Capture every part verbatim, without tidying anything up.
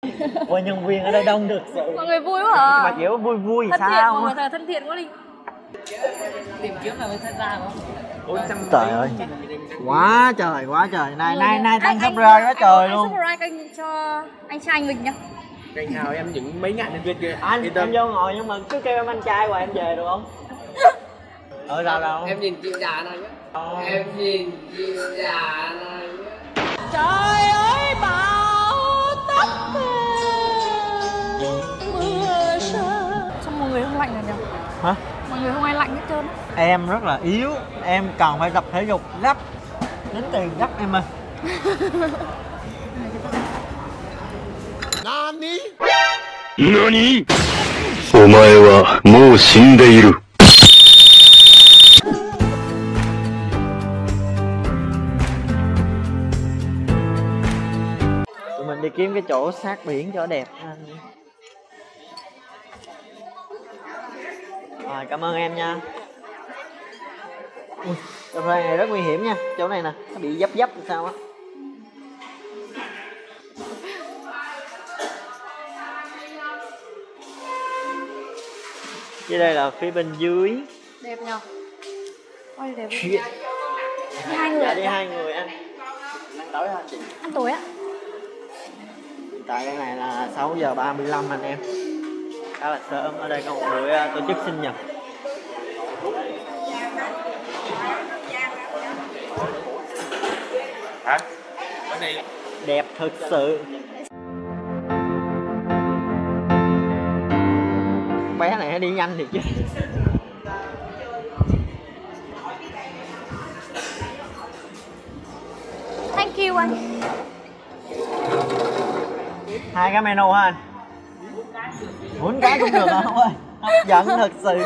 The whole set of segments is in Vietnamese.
Ôi nhân viên ở đây đông được sự. Mọi người vui quá à. Mà kiểu vui vui thân sao thiện, mọi mà. người thật thân thiện quá đi. Tìm kiếm là mới thân ra không? Ôi trời ơi. Quá trời quá trời. Nay nay nay tăng subscribe quá trời luôn. Subscribe kênh cho anh trai mình nhá. Kênh nào em những mấy ngàn nhân viên kia. Anh em vô ngồi nhưng mà cứ kêu em anh trai hoài em về được không? Ờ sao đâu? Em nhìn chị già này nhá. Ờ. Em nhìn chị già này nhá. Trời ơi bão táp mưa rơi. Sao mọi người không lạnh rồi nhỉ? Hả? Mọi người không ai lạnh hết trơn. Em rất là yếu, em cần phải tập thể dục gấp. Đến tiền gấp em ơi. Nani? Nani? お前はもう死んでいる。 Tụi mình đi kiếm cái chỗ sát biển cho đẹp. Rồi cảm ơn em nha. Ui, cà phê này rất nguy hiểm nha. Chỗ này nè, nó bị dấp dấp làm sao á. Dưới đây là phía bên dưới. Đẹp nhờ. Ôi đẹp. Shit. Đi hai người. Dạ, đi hai người anh. Ăn tối hả chị? Ăn tối á. Hiện tại cái này là sáu giờ ba mươi lăm anh em. Khá là sớm. Ở đây có một buổi uh, tổ chức sinh nhật. Hả? Cái này Đẹp thực sự. Bé này nó đi nhanh thì chứ. Thank you anh. Hai cái menu hả anh? Bốn cái cũng được hả ông ơi? Hấp dẫn thật sự.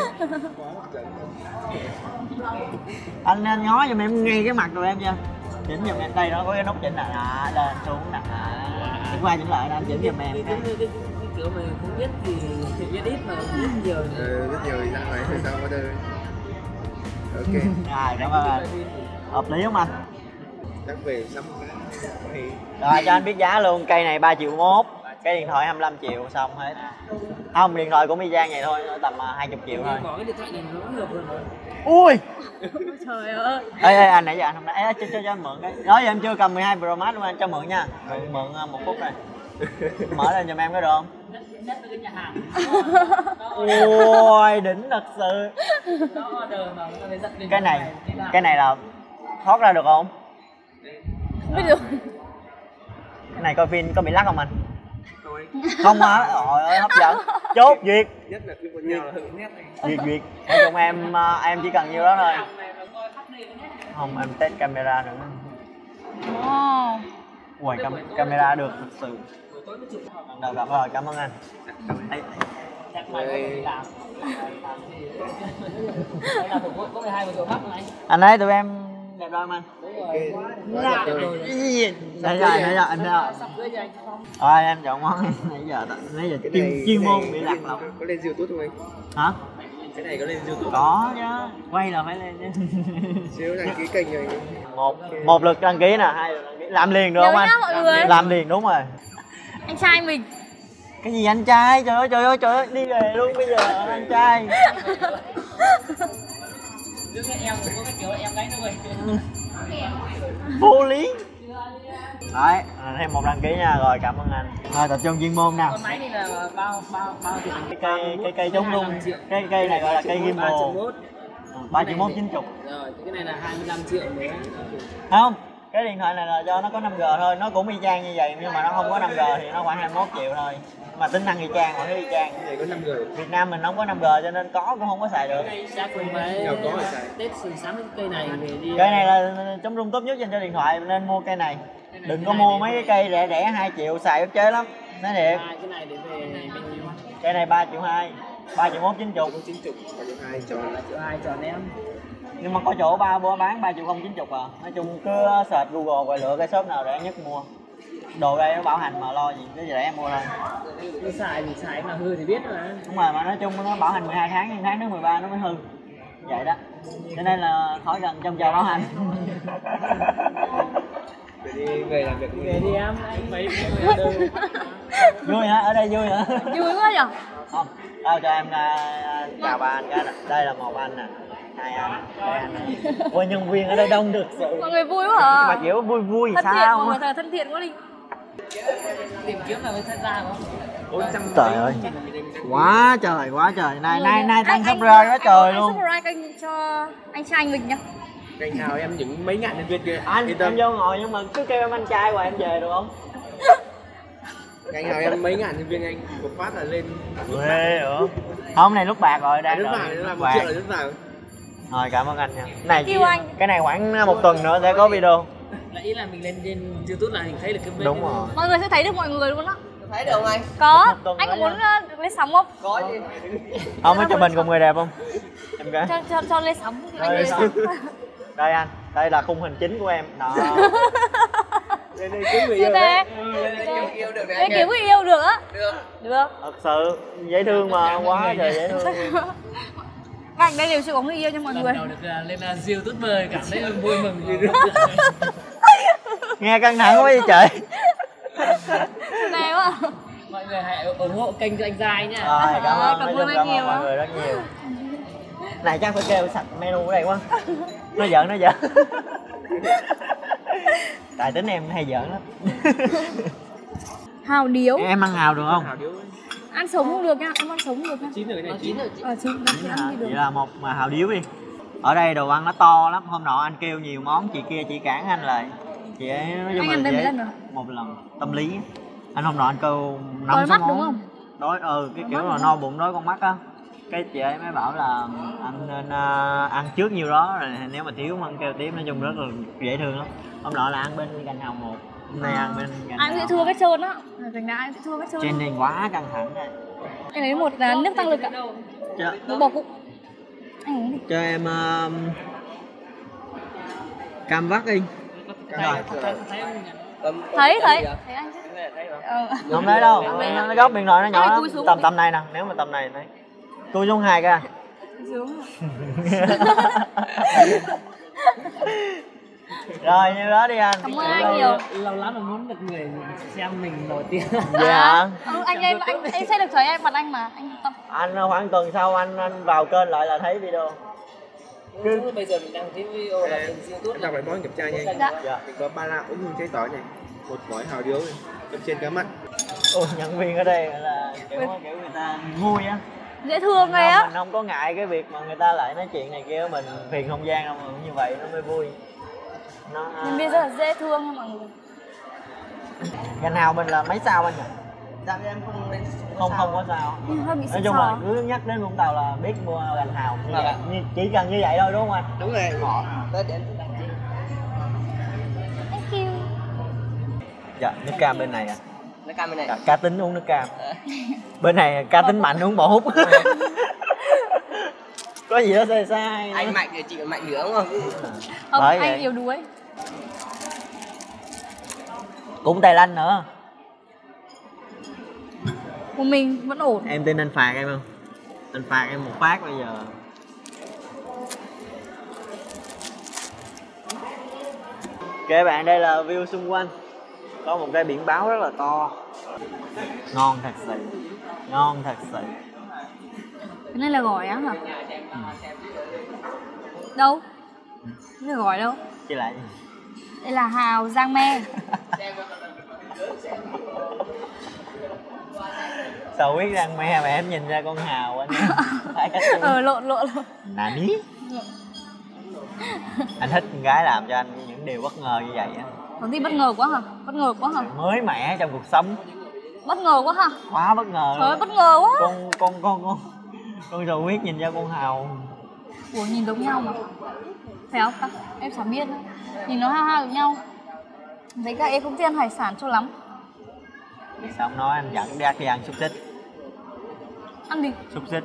Anh anh ngó giùm em ngay cái mặt rồi em chưa? Chỉnh giùm em, đây nó có cái nút chỉnh nè, à, lên xuống nè, à, chỉnh qua chỉnh lại nè, anh chỉnh giùm em. Cái, cái, cái, cái, cái kiểu mà không biết thì thì biết ít mà biết nhiều. ừ, rất nhiều ra ngoài thì sao có đây. Ok. Rồi cảm ơn anh. Hợp lý không anh? Chắc về sắm cái. Rồi cho anh biết giá luôn, cây này ba triệu mốt, cái điện thoại hai mươi lăm triệu xong hết. Không, điện thoại của Mi Giang vậy thôi, tầm hai mươi triệu thôi. Bỏ cái điện thoại này nó hợp hơn rồi. Ui. Trời ơi. Ê, ê anh nãy giờ anh không đã, cho, cho, cho anh mượn cái. Đó giờ em chưa cầm mười hai Pro Max luôn anh, cho mượn nha. Mượn, mượn một phút này. Mở lên giùm em cái được không? Ôi đỉnh thật sự. Cái này, cái này là thoát ra được không? Không biết được. Cái này coi phim có bị lắc không anh? Không hả? Trời ơi hấp dẫn. Chốt duyệt. Nhất là phim con nhau là hưởng nét này. Duyệt duyệt. Nói chung em em chỉ cần nhiêu đó thôi. Không em test camera nữa. Wow. Ui cam camera được thật sự. Được rồi, rồi cảm ơn anh. Đây. Anh thấy tụi em đẹp đôi không anh? Nãy giờ nãy giờ anh thấy không? Rồi em chọn món nãy giờ nãy giờ chuyên chuyên môn bị lạc lòng. Có lên YouTube không anh? Hả? Cái này có lên YouTube? Có chứ, quay là phải lên chứ. Xíu đăng ký kênh rồi. Một một lượt đăng ký nè, hai lượt đăng ký. Làm liền được không anh? Làm liền đúng rồi. Anh trai mình. Cái gì anh trai? Trời ơi trời ơi trời ơi, đi về luôn bây giờ anh trai. Đứa cái em có cái kiểu em gái nó vậy. Vô lý. Đấy, thêm một đăng ký nha, rồi cảm ơn anh. Rồi tập trung chuyên môn nào. Con máy này là bao bao bao tiền. Cái cây cái cây chống rung, cái cây này gọi là cây gimbal. ba triệu mốt chín chục. Rồi, cái này là hai mươi lăm triệu nữa. Không, cái điện thoại này là do nó có năm G thôi, nó cũng y chang như vậy nhưng mà nó không có năm G thì nó khoảng hai mươi mốt triệu thôi. Mà tính năng y chang, mọi thứ y chang. Cái này có năm G. Việt Nam mình không có năm G cho nên có cũng không có xài được. Chắc không phải. Nào có mà xài. Tết sừng sắm cái cây này về đi. Cây này là chống rung tốt nhất trên cho điện thoại nên mua cây này. Đừng có mua mấy cái cây rẻ rẻ hai triệu xài ức chế lắm. Nói thiệt. Cái này để về này bao nhiêu? Cây này ba triệu hai, ba triệu mốt chín chục. chín chục, ba triệu hai tròn. ba triệu hai tròn em. Nhưng mà có chỗ ba bữa bán ba triệu không chín chục à. Nói chung cứ search Google rồi lựa cái shop nào rẻ nhất mua. Đồ đây nó bảo hành mà lo gì, cái gì rẻ em mua thôi. Cứ xài thì xài mà hư thì biết mà. Đúng rồi, mà nói chung nó bảo hành mười hai tháng, nhưng tháng thứ mười ba nó mới hư. Vậy đó. Cho nên là khỏi cần trông chờ bảo hành. Để đi về làm việc Về đi em, anh mấy vui hả? Ở đây vui hả? Vui quá nhở? Không, đâu cho em uh, chào ba anh cái. Đây là một anh nè, hai anh, hai anh này. Ôi nhân viên ở đây đông được sự. Mọi người vui quá à? Mà kiểu vui vui Thân thiện, sao? mọi người thật là thân thiện quá đi. tìm kiếm là mới tham gia không? Trời ơi, quá trời quá trời. Nay nay nay tăng Anh- sắp anh- rơi quá anh- trời anh luôn. subscribe kênh cho anh trai anh mình nhá. Kênh nào em những mấy ngàn nhân viên kia. Anh Yên tâm. em vô ngồi nhưng mà cứ kêu em anh trai hoài em về được không? Kênh nào em mấy ngàn nhân viên anh một phát là lên. Ghê nữa. Hôm này lúc bạc rồi đang Lúc đợi nào là lúc một bạc. triệu là lúc nào. Rồi cảm ơn anh nha. Này Kêu anh. cái này khoảng một tuần nữa sẽ có video. Là ý là mình lên trên YouTube là mình thấy được cái bên. Đúng rồi. Mọi người sẽ thấy được mọi người luôn á. Thấy được không anh? Có. Một tuần Anh có nữa muốn uh, được lên sóng không? Có gì? Không có chụp mình cùng người đẹp không? Em gái. Cho cho cho lên sóng thì anh Lên lên sóng. sóng. Đây anh, đây là khung hình chính của em. Đó. Lên đây kiếm người Chưa yêu thế. đấy. Yêu yêu được Để đấy. kiếm người yêu được á. Được. Được. Thật sự dễ thương mà, quá trời dễ thương. Các anh đây đều chưa có người yêu nha mọi người. Lần đầu được uh, lên uh, YouTuber cảm thấy vui mừng. Nghe căng thẳng quá vậy trời. Này quá. Mọi người hãy ủng hộ kênh cho anh Giai nha. Rồi, cảm ơn, Cảm nói ơn chung anh cảm nhiều ơn mọi á. người rất nhiều. Này chắc phải kêu sạch menu ở đây quá. Nó giỡn nó giỡn. Tại tính em hay giỡn lắm. Hào điếu. Em ăn hào được không? Hào điếu. Ăn sống cũng được nha, em ăn sống cũng được nha. Chín rồi cái này chín. Ờ chín thì ăn thì Vậy được. là một mà hào điếu đi. Ở đây đồ ăn nó to lắm. Hôm nọ anh kêu nhiều món, chị kia chị cản anh lại. Chị ấy nói chung Anh là ăn đây chị mấy ấy- lần rồi? một lần tâm lý. Anh hôm nọ anh kêu Đói năm sáu mắt món. đúng không? Đói ừ cái Đói kiểu mắt là đúng no không? bụng đói con mắt á. Cái chị ấy mới bảo là anh nên uh, ăn trước nhiêu đó rồi nếu mà thiếu mà ăn kêu tiếp, nói chung rất là dễ thương lắm. Hôm nọ là ăn bên cành hào một, hôm nay ăn bên cành Ai cũng dễ thương hết trơn á. Thành ra ai cũng dễ thương hết trơn. trên này quá căng thẳng này. Em lấy một là nước tăng lực ạ. Cho, Nước bò cũng. Anh uống đi. cho em uh, cam vắt đi. Rồi. Thấy thấy. Thấy anh chứ. Ờ. Không thấy đâu, nó góc điện thoại nó nhỏ Anh lắm. cúi xuống Tầm đi. tầm này nè, nếu mà tầm này này. Cúi xuống hai cái. Xuống. Rồi như đó đi anh. Cảm ơn anh nhiều. Lâu lắm rồi muốn được người xem mình nổi tiếng. Dạ hả? Ừ, anh em anh em sẽ được thấy em mặt anh mà anh yên tâm. Anh khoảng tuần sau anh anh vào kênh lại là thấy video. Cứ bây giờ mình đăng cái video là trên YouTube. Đọc lại món kiểm tra nha. Dạ. Dạ. Mình có ba lạng ống hương trái tỏi này, một gói hào điếu này, cầm trên cá mắt. Ôi, nhân viên ở đây là kiểu kiểu người ta vui á. Dễ thương Mình này không, á. mình không có ngại cái việc mà người ta lại nói chuyện này kia, mình phiền không gian đâu, mà như vậy nó mới vui. Nó Nhân viên rất là dễ thương nha mọi người. Gành hào mình là mấy sao anh nhỉ? Dạ em không lên. Không không có sao. Ừ, hơi bị Nói sợ chung là sợ. cứ nhắc đến Vũng Tàu là biết mua gành hào. Như Vâng vậy. ạ. Như, chỉ cần như vậy thôi đúng không anh? Đúng rồi. Tới đến đăng ký. Thank you. Dạ, nước cam bên này à. Nó cam bên này. Dạ, cá tính uống nước cam. Bên này cá tính mạnh uống bò hút. Có gì đó sai sai. Anh mạnh thì chị còn mạnh nữa đúng không? Không, Bởi anh vậy. yếu đuối. Cũng Tài Lanh nữa. Của mình vẫn ổn. Em tin anh phạt em không? Anh phạt em một phát bây giờ. Kể bạn đây là view xung quanh. Có một cái biển báo rất là to. Ngon thật sự. Ngon thật sự. Cái này là gỏi á hả? Đâu? Cái này gỏi đâu? Chứ lại Đây là hào Giang Me. sao biết răng me mà em nhìn ra con hào anh. Phải cách luôn. Ờ lộn lộn lộn. Nà ní. Anh thích con gái làm cho anh những điều bất ngờ như vậy á. Có gì bất ngờ quá hả? Bất ngờ quá hả? Mới mẻ trong cuộc sống. Bất ngờ quá hả? Quá bất ngờ Trời ơi luôn. bất ngờ quá. Con con con con con sầu huyết nhìn ra con hào. Ủa nhìn giống nhau mà. Phải không ta? Em chẳng biết nữa. Nhìn nó hao hao giống nhau. Thấy các em cũng thích ăn hải sản cho lắm. Thì sao ông nói anh dẫn đi đi ăn xúc xích. Ăn gì? Xúc xích.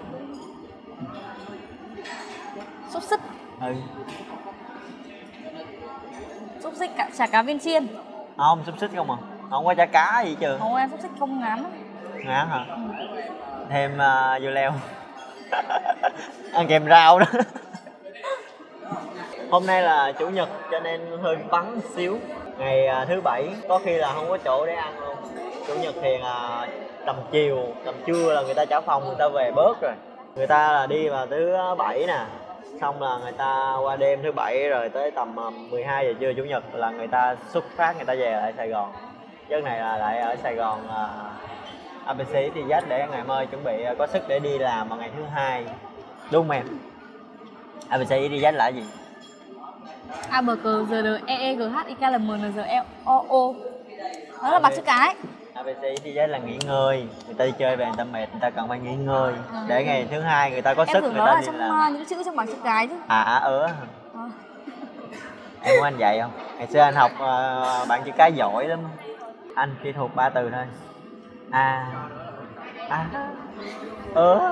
Xúc xích. Ừ. Xúc xích cả chả cá viên chiên. Không, xúc xích không à. Không có chả cá gì chưa. Không em xúc xích không ngán lắm. Ngán hả? Thêm uh, dưa leo. Ăn kèm rau đó. Hôm nay là chủ nhật cho nên hơi vắng xíu. Ngày à, thứ bảy có khi là không có chỗ để ăn luôn. Chủ nhật thì à, tầm chiều, tầm trưa là người ta trả phòng, người ta về bớt rồi. Người ta là đi vào thứ bảy nè, xong là người ta qua đêm thứ bảy rồi tới tầm mười hai giờ trưa chủ nhật là người ta xuất phát, người ta về lại Sài Gòn. Giấc này là lại ở Sài Gòn à, a bê xê thì dắt để ngày mai chuẩn bị có sức để đi làm vào ngày thứ hai. Đúng không em? a bê xê đi dắt là gì? A B C G D E E G H I K L M N G L O O. Đó là bảng chữ cái. a bê xê đi dắt là nghỉ ngơi. Người ta đi chơi về người ta mệt, người ta cần phải nghỉ ngơi à. Để ngày thứ hai người ta có em sức người ta là đi trong làm. những chữ trong bảng chữ cái chứ. À à ớ à. Em muốn anh dạy không? Ngày xưa anh học uh, bảng chữ cái giỏi lắm. Anh chỉ thuộc ba từ thôi. A a ớ.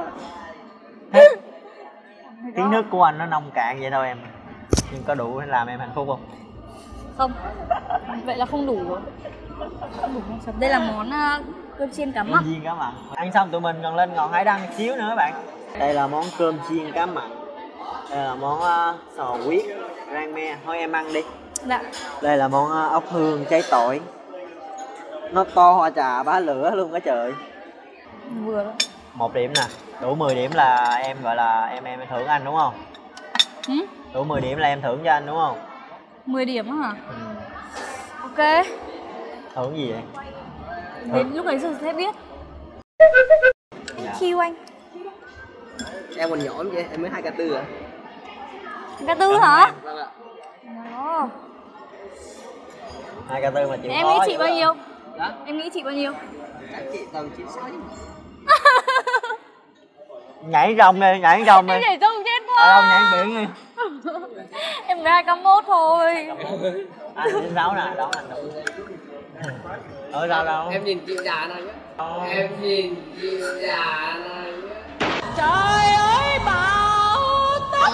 Kiến thức của anh nó nông cạn vậy thôi em. Nhưng có đủ để làm em hạnh phúc không? Không. Vậy là không đủ rồi. Không đủ không? Đây là món uh, cơm chiên cá mặn. Cơm chiên cá mặn. Ăn xong tụi mình còn lên ngọn hải đăng xíu nữa các bạn. Đây là món cơm chiên cá mặn. Đây là món uh, sò huyết rang me. Thôi em ăn đi. Dạ. Đây là món uh, ốc hương cháy tỏi. Nó to hoa trà bá lửa luôn cả trời. Vừa đó. Một điểm nè. Đủ mười điểm là em gọi là em em thưởng anh đúng không? Ừ? Đủ mười điểm là em thưởng cho anh đúng không? mười điểm á hả? Ừ. Ok. Thưởng gì vậy? Đến lúc ấy rồi sẽ biết. Dạ. Chiêu anh. Em còn nhỏ lắm chứ, em mới hai k tư à? K tư hả? Vâng ạ. Đó. hai k tư mà chịu Em khó nghĩ chị bao nhiêu? Đó. Em nghĩ chị bao nhiêu? Chắc chị tầm chín sáu chứ. Nhảy rồng đi, nhảy rồng đi. Em nhảy rồng chết quá. À đâu, nhảy biển đi. Em mới hai k mốt thôi. Anh chín sáu nè, đón anh đúng. Ở đâu đâu? Em nhìn chị già này nhé. Em nhìn chị già này nhé. Trời ơi bão táp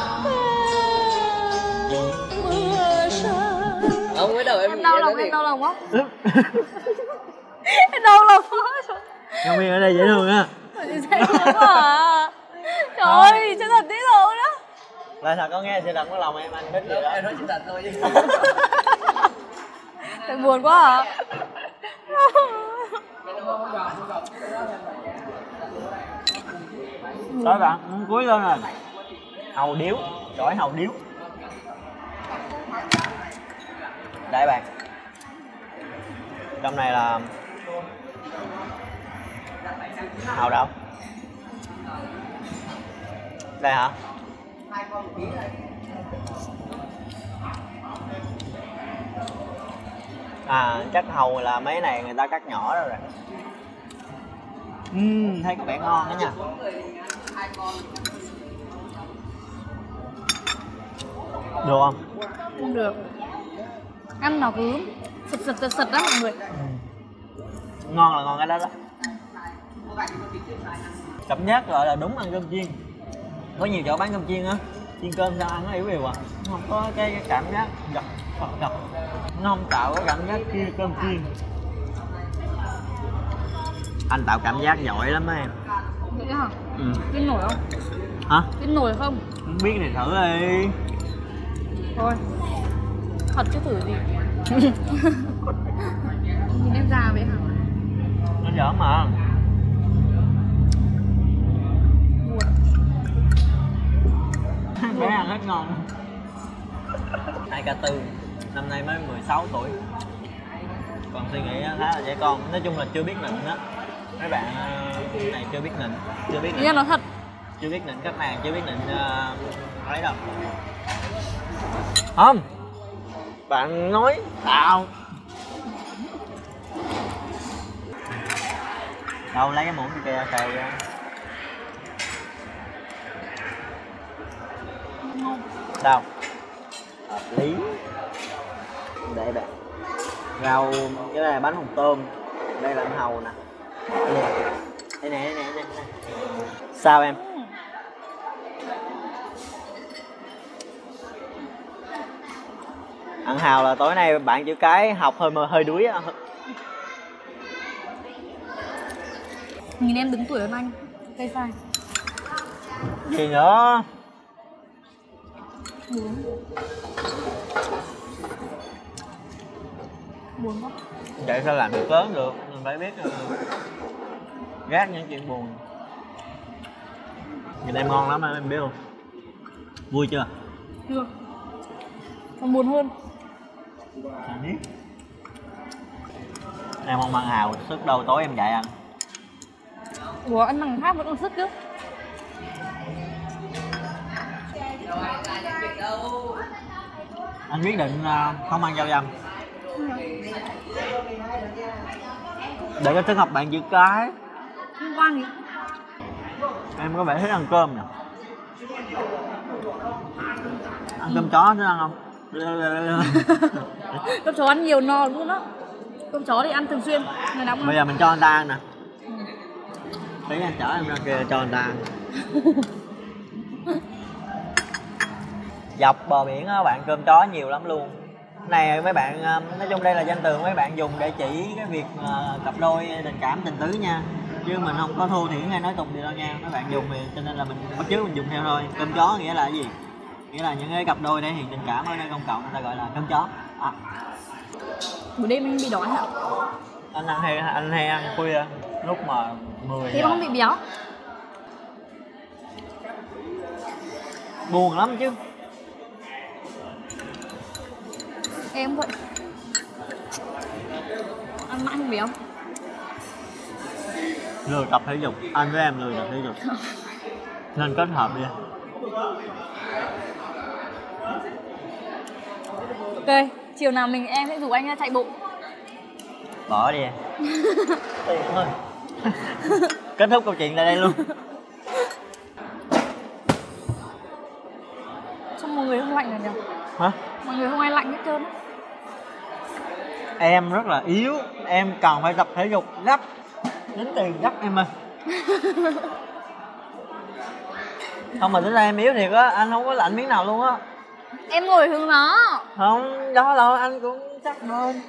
mưa rơi. Ông mới đầu em Em đau lòng, em đau lòng quá. Em đau lòng quá. Nhân viên ở đây dễ thương á. Dễ thương quá à. Trời ơi, chân thật tí rồi đó. Là thật có nghe sự thật của lòng em, anh thích gì đó. Em nói sự thật thôi chứ. Thật buồn quá hả? Đó bạn, muốn cuối lên rồi. Hàu điếu, gỏi hàu điếu. Đây bạn. Trong này là hàu đâu? Đây hả? À, chắc hàu là mấy này người ta cắt nhỏ rồi rồi. Uhm, thấy có vẻ ngon đó nha. Được không? Không được. Ăn nó cứ sật sật sật sật đó mọi người. Ngon là ngon cái đó đó. Cảm giác gọi là đúng ăn cơm chiên. Có nhiều chỗ bán cơm chiên á, chiên cơm sao ăn nó yếu yếu à, không có cái, cái cảm giác gật gật gật, nó không tạo cái cảm giác kia cơm chiên. Anh tạo cảm giác giỏi lắm á em. Vậy hả? Ừ. Biết nổi không? Hả? Biết nổi không? Không biết thì thử đi. Thôi. Thật chứ thử gì. Nhìn em già vậy hả? Nó giỡn mà. Bé ăn hết ngon. hai k tư năm nay mới mười sáu tuổi, còn suy nghĩ khá là trẻ con. Nói chung là chưa biết nịnh đó. Mấy bạn uh, này chưa biết nịnh, chưa biết nịnh. Ý là nó thật. Chưa biết nịnh khách hàng, chưa biết nịnh uh, ấy đâu. Không. Bạn nói tao. Đâu lấy cái muỗng kia kìa. Đâu? Hợp lý. Để bạn. Rau, cái này là bánh hồng tôm. Đây là hàu nè. Đây nè, đây nè, đây nè. Sao em? Ăn hàu là tối nay bạn chữ cái học hơi hơi đuối á. Nhìn em đứng tuổi hơn anh. Cây sai. Gì nữa? Buồn. Buồn quá. Vậy sao làm được lớn được, mình phải biết uh, gác những chuyện buồn. Nhìn em ngon lắm em biết không? Vui chưa? Chưa. Còn buồn hơn. À, biết. Em không ăn hào, sức đâu tối em dạy ăn. Ủa ăn bằng khác vẫn còn sức chứ. Anh quyết định uh, không ăn rau dăm. Để cái thức học bạn giữ cái. Không quan gì. Em có vẻ thích ăn cơm nè. Ăn cơm chó thích ăn không? Cơm chó ăn nhiều no luôn đó. Cơm chó thì ăn thường xuyên. Ngày nào cũng Bây giờ mình cho anh ta ăn nè. Tí anh chở em ra kia cho anh ta ăn. Dọc bờ biển á bạn, cơm chó nhiều lắm luôn. Này mấy bạn, nói chung đây là danh từ mấy bạn dùng để chỉ cái việc uh, cặp đôi tình cảm tình tứ nha, chứ mình không có thô thiển hay nói tục gì đâu nha. Mấy bạn dùng thì cho nên là mình bắt chước mình dùng theo thôi. Cơm chó nghĩa là cái gì? Nghĩa là những cái cặp đôi thể hiện tình cảm ở nơi công cộng người ta gọi là cơm chó. À. Buổi đêm anh bị đói hả? Anh ăn hay anh hay ăn khuya lúc mà mười Thế giờ. mà không bị béo? Buồn lắm chứ. Em vậy. Ăn mãi không béo. Lười tập thể dục, anh với em lười tập thể dục nên kết hợp đi. Ok, chiều nào mình em sẽ rủ anh ra chạy bộ. Bỏ đi. Tiền thôi. Kết thúc câu chuyện tại đây luôn. Sao mọi người không lạnh rồi nhỉ? Hả? Mọi người không ai lạnh hết trơn á. Em rất là yếu, em cần phải tập thể dục gấp. Đến tiền gấp em ơi. Không mà tính ra em yếu thiệt á, anh không có lạnh miếng nào luôn á. Em ngồi hướng nó. Không, đó là anh cũng chắc hơn.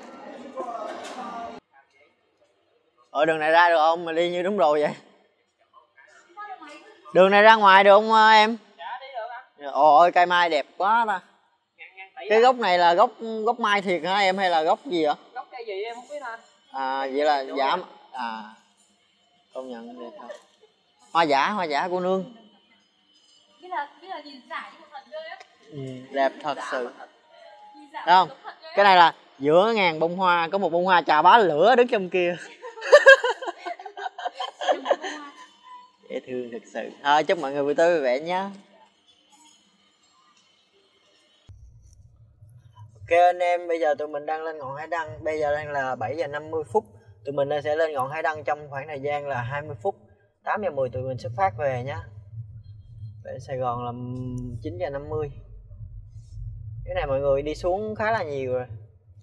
Ở đường này ra được không? Mà đi như đúng rồi vậy. Đường này ra ngoài được không em? Dạ đi được anh. Ôi cây mai đẹp quá ta. Cái gốc này là gốc gốc mai thiệt hả em hay là gốc gì vậy? Gốc cây gì em không biết anh. À vậy là giảm à công nhận đẹp thật. Hoa giả hoa giả cô nương. Biết là biết là nhìn giả như một thật ghê á. Ừ, đẹp thật sự. Thấy không? Cái này là giữa ngàn bông hoa có một bông hoa chà bá lửa đứng trong kia. Dễ thương thật sự. Thôi chúc mọi người buổi tối vui vẻ nhé. Ok anh em, bây giờ tụi mình đang lên ngọn hải đăng. Bây giờ đang là bảy giờ năm mươi phút. Tụi mình sẽ lên ngọn hải đăng trong khoảng thời gian là hai mươi phút. Tám giờ mười tụi mình xuất phát về nhé. Về Sài Gòn là chín giờ năm mươi. Cái này mọi người đi xuống khá là nhiều rồi.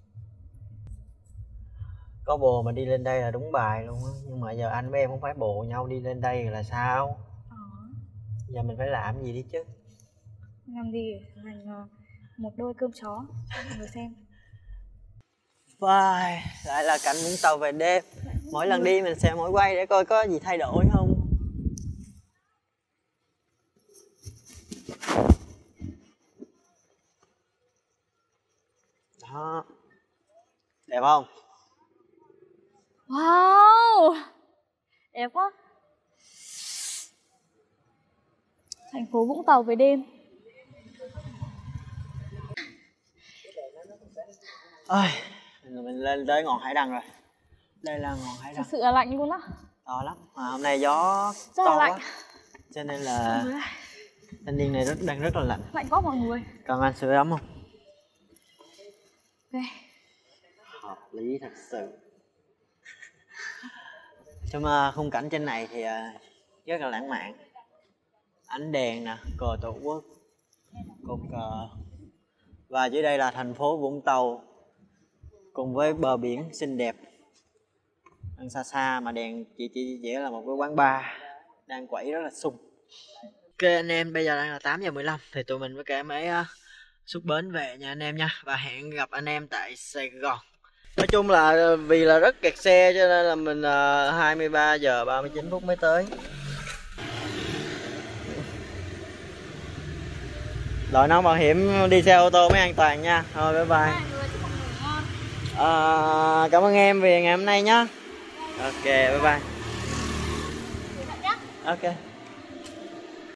Có bồ mà đi lên đây là đúng bài luôn á. Nhưng mà giờ anh với em không phải bồ nhau đi lên đây là sao? Ờ. Giờ mình phải làm gì đi chứ? Làm gì thành một đôi cơm chó cho mọi người xem. Wow, lại là cảnh Vũng Tàu về đêm. Mỗi lần đi mình sẽ mỗi quay để coi có gì thay đổi không. Đó. Đẹp không? Wow, đẹp quá. Thành phố Vũng Tàu về đêm. Ôi, mình lên tới ngọn hải đăng rồi. Đây là ngọn hải đăng. Thực sự là lạnh luôn á. To lắm. Mà hôm nay gió Rất to là lạnh. quá. Cho nên là thanh niên này rất đang rất là lạnh. Lạnh quá mọi người. Còn anh sưởi ấm không? Ok. Hợp lý thật sự. Trong uh, khung cảnh trên này thì uh, rất là lãng mạn. Ánh đèn nè, cờ tổ quốc, cột cờ. Và dưới đây là thành phố Vũng Tàu cùng với bờ biển xinh đẹp. Đang xa xa mà đèn chỉ chỉ chỉ là một cái quán bar đang quẩy rất là sung. Ok anh em, bây giờ đang là tám giờ mười lăm thì tụi mình với cả máy uh, xuất bến về nha anh em nha. Và hẹn gặp anh em tại Sài Gòn. Nói chung là vì là rất kẹt xe cho nên là mình uh, hai mươi ba giờ ba mươi chín phút mới tới. đội nón bảo hiểm đi xe ô tô mới an toàn nha. Thôi bye bye. À, cảm ơn em vì ngày hôm nay nhé. Ok bye bye. Ok.